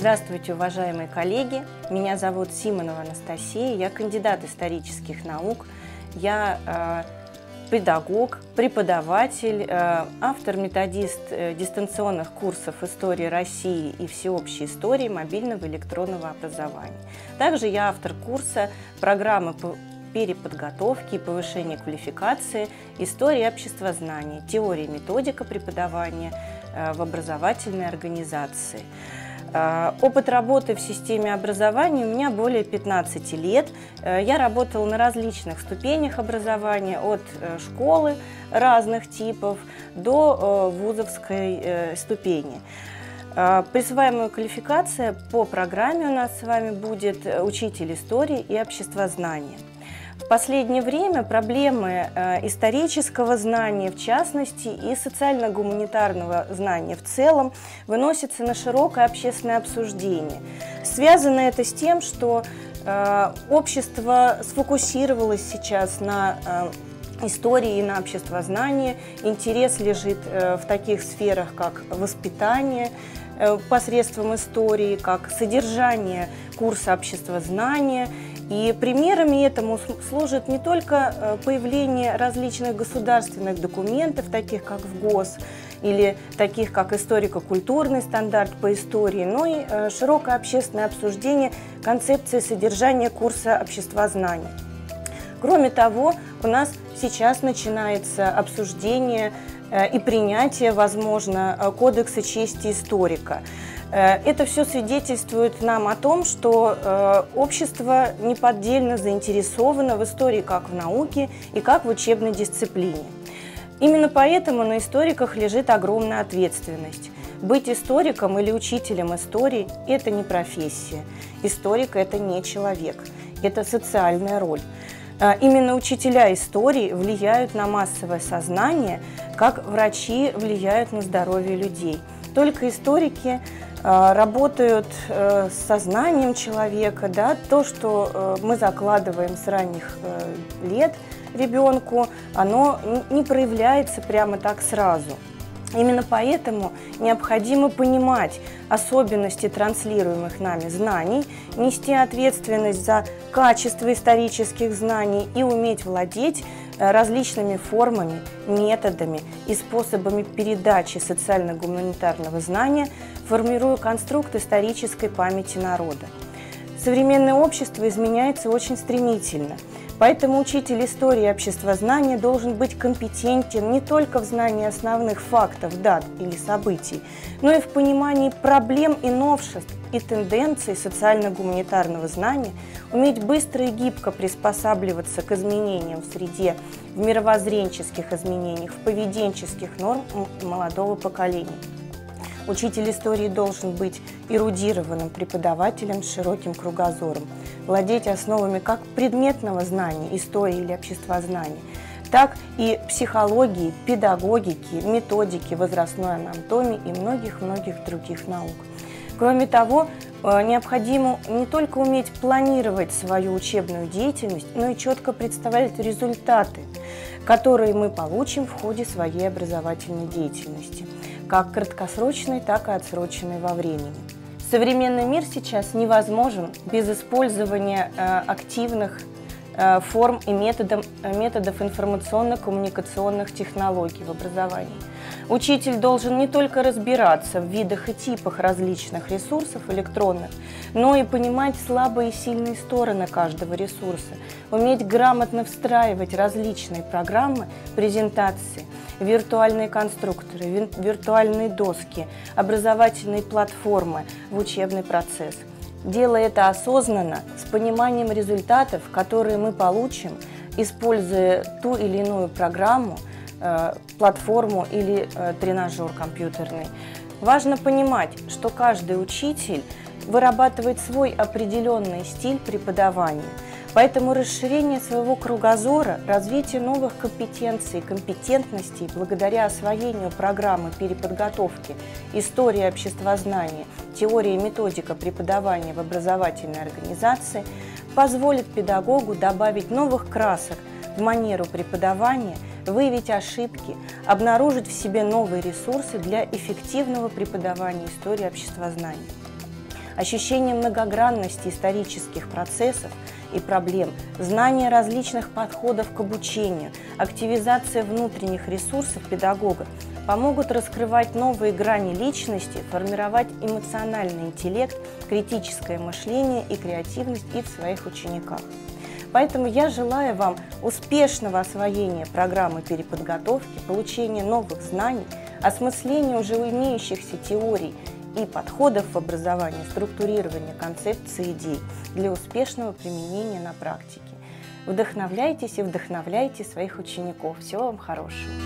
Здравствуйте, уважаемые коллеги! Меня зовут Симонова Анастасия, я кандидат исторических наук, я педагог, преподаватель, автор-методист дистанционных курсов истории России и всеобщей истории мобильного электронного образования. Также я автор курса программы переподготовки и повышения квалификации «История обществознания. Теория и методика преподавания в образовательной организации». Опыт работы в системе образования у меня более 15 лет. Я работала на различных ступенях образования, от школы разных типов до вузовской ступени. Присваиваемая квалификация по программе у нас с вами будет учитель истории и обществознания. В последнее время проблемы исторического знания, в частности, и социально-гуманитарного знания в целом выносятся на широкое общественное обсуждение. Связано это с тем, что общество сфокусировалось сейчас на истории и на обществознании. Интерес лежит в таких сферах, как воспитание посредством истории, как содержание курса обществознания. И примерами этому служит не только появление различных государственных документов, таких как ВГОС, или таких как историко-культурный стандарт по истории, но и широкое общественное обсуждение концепции содержания курса обществознания. Кроме того, у нас сейчас начинается обсуждение и принятие, возможно, Кодекса чести историка. Это все свидетельствует нам о том, что общество неподдельно заинтересовано в истории как в науке и как в учебной дисциплине. Именно поэтому на историках лежит огромная ответственность. Быть историком или учителем истории – это не профессия. Историк – это не человек, это социальная роль. Именно учителя истории влияют на массовое сознание, как врачи влияют на здоровье людей. Только историки работают с сознанием человека, да, то, что мы закладываем с ранних лет ребенку, оно не проявляется прямо так сразу. Именно поэтому необходимо понимать особенности транслируемых нами знаний, нести ответственность за качество исторических знаний и уметь владеть различными формами, методами и способами передачи социально-гуманитарного знания, формируя конструкт исторической памяти народа. Современное общество изменяется очень стремительно. Поэтому учитель истории и обществознания должен быть компетентен не только в знании основных фактов, дат или событий, но и в понимании проблем и новшеств и тенденций социально-гуманитарного знания, уметь быстро и гибко приспосабливаться к изменениям в среде, в мировоззренческих изменениях, в поведенческих нормах молодого поколения. Учитель истории должен быть эрудированным преподавателем с широким кругозором, владеть основами как предметного знания, истории или обществознания, так и психологии, педагогики, методики, возрастной анатомии и многих-многих других наук. Кроме того, необходимо не только уметь планировать свою учебную деятельность, но и четко представлять результаты, которые мы получим в ходе своей образовательной деятельности, как краткосрочной, так и отсроченной во времени. Современный мир сейчас невозможен без использования активных форм и методов информационно-коммуникационных технологий в образовании. Учитель должен не только разбираться в видах и типах различных ресурсов электронных, но и понимать слабые и сильные стороны каждого ресурса, уметь грамотно встраивать различные программы, презентации, виртуальные конструкторы, виртуальные доски, образовательные платформы в учебный процесс. Делая это осознанно, с пониманием результатов, которые мы получим, используя ту или иную программу, платформу или тренажер компьютерный. Важно понимать, что каждый учитель вырабатывает свой определенный стиль преподавания. Поэтому расширение своего кругозора, развитие новых компетенций и компетентностей благодаря освоению программы переподготовки «История обществознания. Теория и методика преподавания в образовательной организации» позволит педагогу добавить новых красок в манеру преподавания, выявить ошибки, обнаружить в себе новые ресурсы для эффективного преподавания истории обществознания. ощущение многогранности исторических процессов и проблем, знание различных подходов к обучению, активизация внутренних ресурсов педагога помогут раскрывать новые грани личности, формировать эмоциональный интеллект, критическое мышление и креативность и в своих учениках. Поэтому я желаю вам успешного освоения программы переподготовки, получения новых знаний, осмысления уже имеющихся теорий и подходов в образовании, структурирования концепций и идей для успешного применения на практике. Вдохновляйтесь и вдохновляйте своих учеников. Всего вам хорошего!